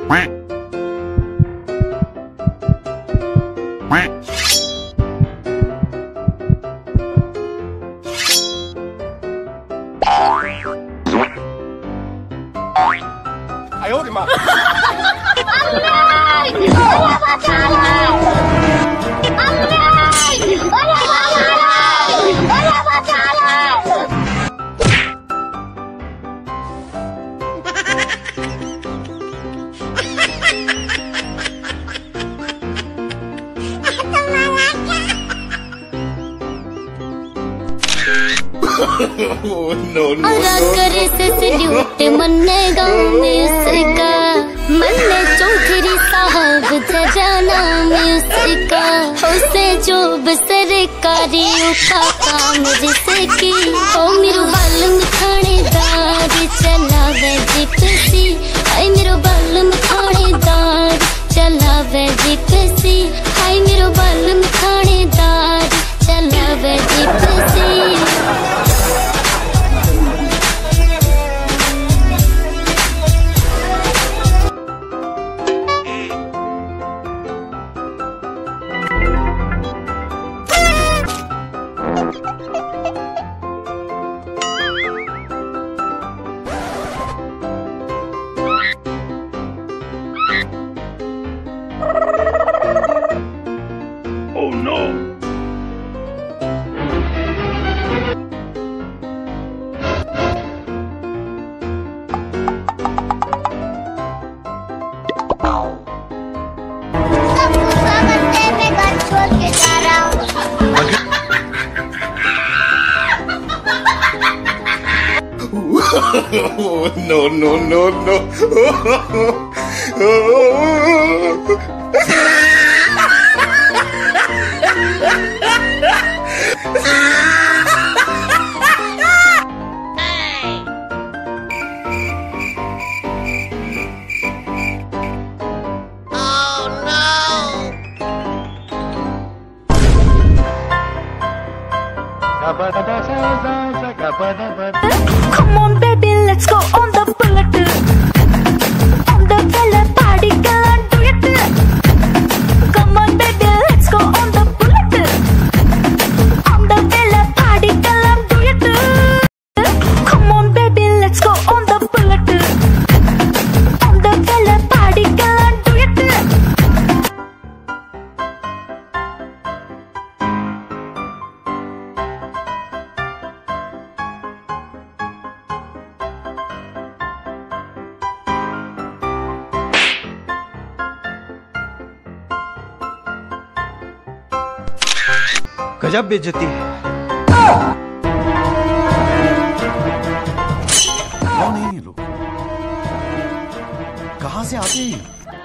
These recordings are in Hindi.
करे से सल्यूट मन्ने गाँव में उसका मन्ने चौधरी साहब जजाना में उसका उसे जो सरकारी उठा काम जिसे की ओ मेरो बालम थानेदार चलावे जिपसी हाय मेरो बालम थानेदार चलावे जिपसी हाय मेरो बालम थानेदार चलावे जिपसी। No, no, no, no. Come on, baby, let's go on the bullet. On the bella party, girl, and do it. Come on, baby, let's go on the bullet. On the bella party, girl, and do it. Come on, baby, let's go on the bullet. On the bella party, girl, and do it. गजब बेइज्जती है। कौन है ये लोग? कहां से आते हैं?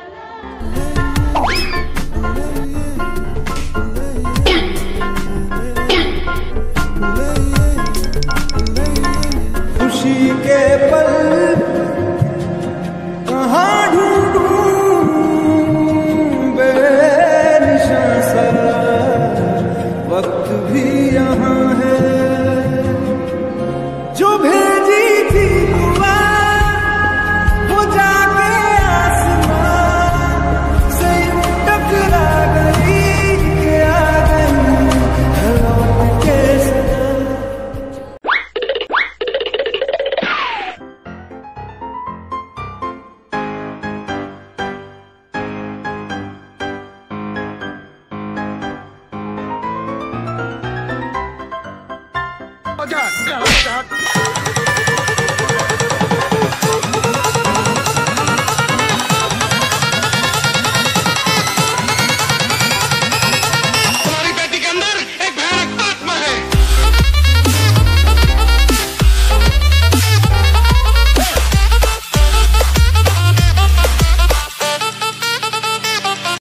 खुशी के पल कहाँ ढूंढूं बेनिशान सा वक्त भी यहाँ है जो भेजी थी दुआ वो जाके आसमां से टकरा गई के आ गई लौट के सदा।